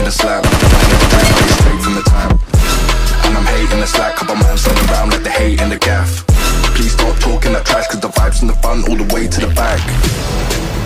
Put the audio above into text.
the slab. Running straight from the tap. And I'm hating the slack, couple man standing around like they hate in the gaff. Please stop talking that trash, cause the vibes in the front all the way to the back.